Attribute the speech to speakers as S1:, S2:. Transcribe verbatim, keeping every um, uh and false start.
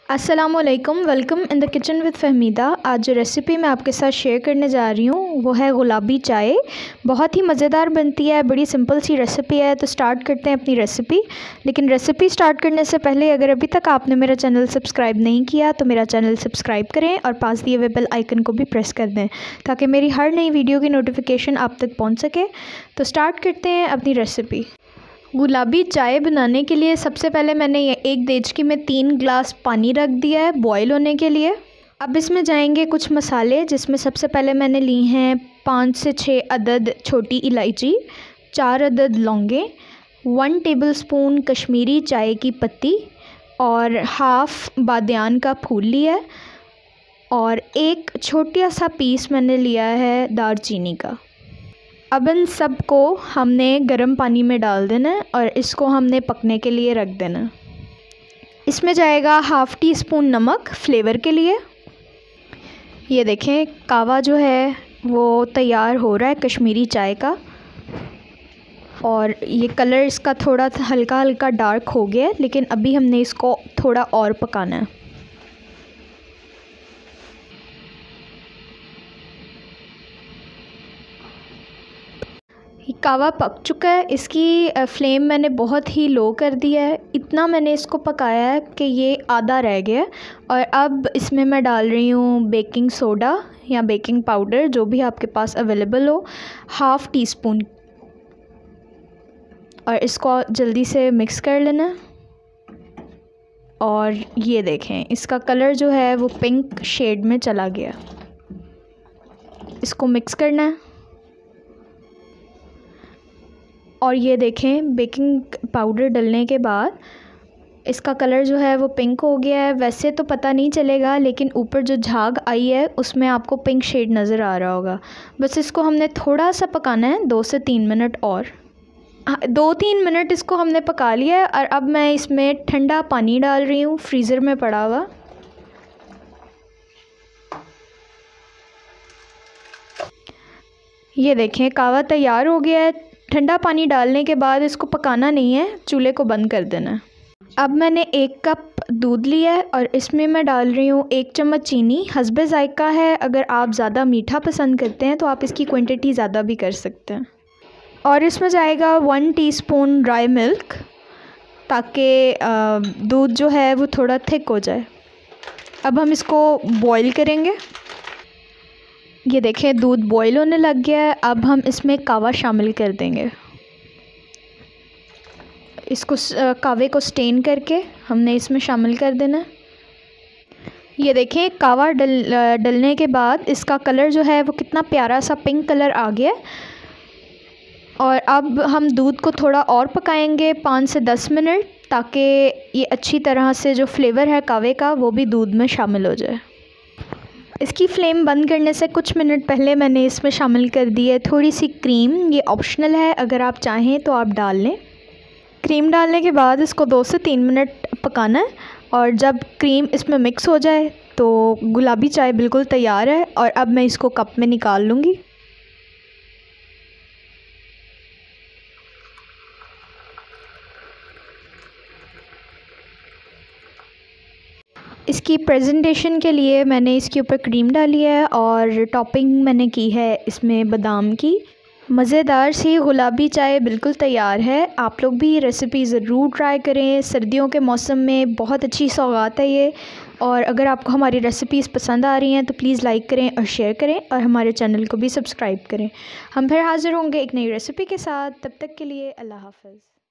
S1: अस्सलामुअलैकुम, welcome in the kitchen with Fahmida. आज जो रेसिपी मैं आपके साथ शेयर करने जा रही हूँ वो है गुलाबी चाय। बहुत ही मज़ेदार बनती है, बड़ी सिंपल सी रेसिपी है। तो स्टार्ट करते हैं अपनी रेसिपी। लेकिन रेसिपी स्टार्ट करने से पहले अगर अभी तक आपने मेरा चैनल सब्सक्राइब नहीं किया तो मेरा चैनल सब्सक्राइब करें और पास दिए हुए बेल आइकन को भी प्रेस कर दें ताकि मेरी हर नई वीडियो की नोटिफिकेशन आप तक पहुँच सके। तो स्टार्ट करते हैं अपनी रेसिपी। गुलाबी चाय बनाने के लिए सबसे पहले मैंने ये एक देचकी में तीन ग्लास पानी रख दिया है बॉईल होने के लिए। अब इसमें जाएंगे कुछ मसाले, जिसमें सबसे पहले मैंने ली हैं पाँच से छः अदद छोटी इलायची, चार अदद लौंगे, वन टेबलस्पून कश्मीरी चाय की पत्ती और हाफ़ बादियान का फूल लिया है और एक छोटा सा पीस मैंने लिया है दालचीनी का। अब इन सब को हमने गर्म पानी में डाल देना है और इसको हमने पकने के लिए रख देना है। इसमें जाएगा हाफ़ टी स्पून नमक फ्लेवर के लिए। ये देखें कावा जो है वो तैयार हो रहा है कश्मीरी चाय का, और ये कलर इसका थोड़ा हल्का हल्का डार्क हो गया है, लेकिन अभी हमने इसको थोड़ा और पकाना है। कावा पक चुका है। इसकी फ्लेम मैंने बहुत ही लो कर दिया है। इतना मैंने इसको पकाया है कि ये आधा रह गया है। और अब इसमें मैं डाल रही हूँ बेकिंग सोडा या बेकिंग पाउडर, जो भी आपके पास अवेलेबल हो, हाफ़ टी स्पून। और इसको जल्दी से मिक्स कर लेना। और ये देखें इसका कलर जो है वो पिंक शेड में चला गया। इसको मिक्स करना है। और ये देखें बेकिंग पाउडर डालने के बाद इसका कलर जो है वो पिंक हो गया है। वैसे तो पता नहीं चलेगा, लेकिन ऊपर जो झाग आई है उसमें आपको पिंक शेड नज़र आ रहा होगा। बस इसको हमने थोड़ा सा पकाना है, दो से तीन मिनट और। दो तीन मिनट इसको हमने पका लिया है। और अब मैं इसमें ठंडा पानी डाल रही हूँ फ्रीज़र में पड़ा हुआ। ये देखें कावा तैयार हो गया है। ठंडा पानी डालने के बाद इसको पकाना नहीं है, चूल्हे को बंद कर देना है। अब मैंने एक कप दूध लिया है और इसमें मैं डाल रही हूँ एक चम्मच चीनी। हस्बे ज़ायक़ा है, अगर आप ज़्यादा मीठा पसंद करते हैं तो आप इसकी क्वांटिटी ज़्यादा भी कर सकते हैं। और इसमें जाएगा वन टीस्पून ड्राई मिल्क, ताकि दूध जो है वो थोड़ा थिक हो जाए। अब हम इसको बॉईल करेंगे। ये देखें दूध बॉईल होने लग गया है। अब हम इसमें कावा शामिल कर देंगे। इसको कावे को स्टेन करके हमने इसमें शामिल कर देना है। ये देखें कावा डल डलने के बाद इसका कलर जो है वो कितना प्यारा सा पिंक कलर आ गया है। और अब हम दूध को थोड़ा और पकाएंगे पाँच से दस मिनट, ताकि ये अच्छी तरह से जो फ्लेवर है कावे का वो भी दूध में शामिल हो जाए। इसकी फ्लेम बंद करने से कुछ मिनट पहले मैंने इसमें शामिल कर दी है थोड़ी सी क्रीम। ये ऑप्शनल है, अगर आप चाहें तो आप डाल लें। क्रीम डालने के बाद इसको दो से तीन मिनट पकाना है। और जब क्रीम इसमें मिक्स हो जाए तो गुलाबी चाय बिल्कुल तैयार है। और अब मैं इसको कप में निकाल लूँगी। इसकी प्रेजेंटेशन के लिए मैंने इसके ऊपर क्रीम डाली है और टॉपिंग मैंने की है इसमें बादाम की। मज़ेदार सी गुलाबी चाय बिल्कुल तैयार है। आप लोग भी रेसिपी ज़रूर ट्राई करें। सर्दियों के मौसम में बहुत अच्छी सौगात है ये। और अगर आपको हमारी रेसिपीज़ पसंद आ रही हैं तो प्लीज़ लाइक करें और शेयर करें और हमारे चैनल को भी सब्सक्राइब करें। हम फिर हाज़िर होंगे एक नई रेसिपी के साथ। तब तक के लिए अल्लाह हाफ़िज़।